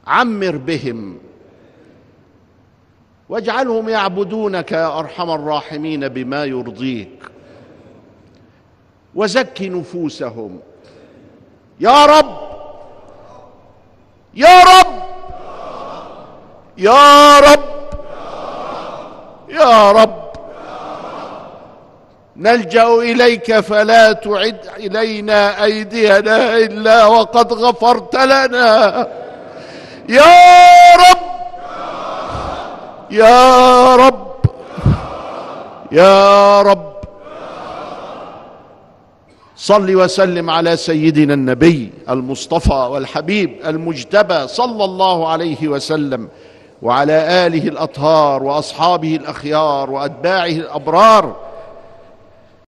عمر بهم واجعلهم يعبدونك يا أرحم الراحمين بما يرضيك، وزك نفوسهم يا رب يا رب يا رب يا رب. نلجأ إليك فلا تعد إلينا أيدينا إلا وقد غفرت لنا يا رب يا رب يا رب. صل وسلم على سيدنا النبي المصطفى والحبيب المجتبى صلى الله عليه وسلم، وعلى آله الأطهار وأصحابه الأخيار وأتباعه الأبرار،